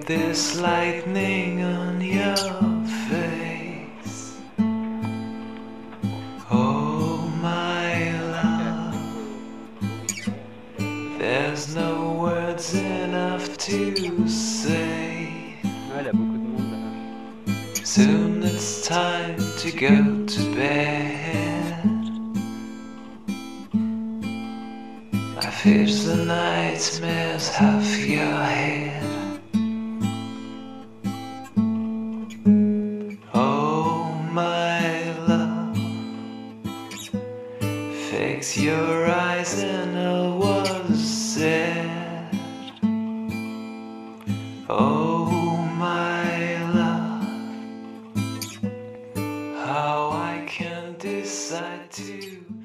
this lightning on your face. Oh my love, there's no words enough to say. Ouais, il y a beaucoup de monde là. Soon it's time to go to bed. My fears and nightmares have your head. Oh my love, fix your eyes and know what is said. Oh my love, how I can decide to